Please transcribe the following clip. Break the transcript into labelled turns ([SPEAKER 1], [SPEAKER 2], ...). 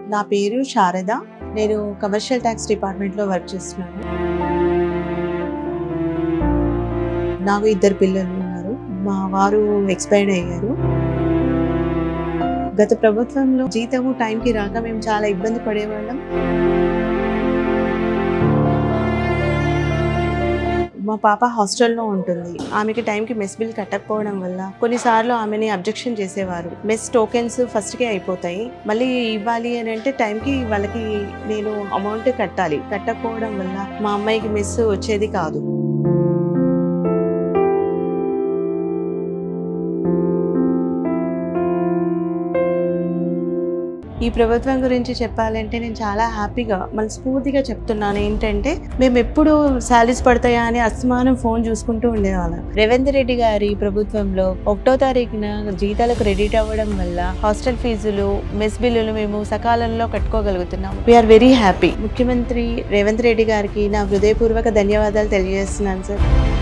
[SPEAKER 1] నా పేరు శారద. నేను కమర్షియల్ ట్యాక్స్ డిపార్ట్మెంట్లో వర్క్ చేస్తున్నాను. నాకు 2 పిల్లలు ఉన్నారు. మా వారు ఎక్స్పైర్డ్ అయ్యారు. గత ప్రభుత్వంలో జీతము టైంకి రాక మేము చాలా ఇబ్బంది పడేవాళ్ళం. మా పాప హాస్టల్లో ఉంటుంది. ఆమెకి టైంకి మెస్ బిల్ కట్టకపోవడం వల్ల కొన్నిసార్లు ఆమెని అబ్జెక్షన్ చేసేవారు. మెస్ టోకెన్స్ ఫస్ట్కే అయిపోతాయి, మళ్ళీ ఇవ్వాలి అని అంటే టైంకి వాళ్ళకి నేను అమౌంట్ కట్టాలి. కట్టకపోవడం వల్ల మా అమ్మాయికి మెస్ వచ్చేది కాదు. ఈ ప్రభుత్వం గురించి చెప్పాలంటే నేను చాలా హ్యాపీగా మనస్ఫూర్తిగా చెప్తున్నాను. ఏంటంటే మేము ఎప్పుడు శాలరీస్ పడతాయా అని అస్తమానం ఫోన్ చూసుకుంటూ ఉండేవాళ్ళం. రేవంత్ రెడ్డి గారి ప్రభుత్వంలో 1వ తారీఖున జీతాలు క్రెడిట్ అవ్వడం వల్ల హాస్టల్ ఫీజులు, మెస్ బిల్లులు మేము సకాలంలో కట్టుకోగలుగుతున్నాం. We are very happy. ముఖ్యమంత్రి రేవంత్ రెడ్డి గారికి నా హృదయపూర్వక ధన్యవాదాలు తెలియజేస్తున్నాను సార్.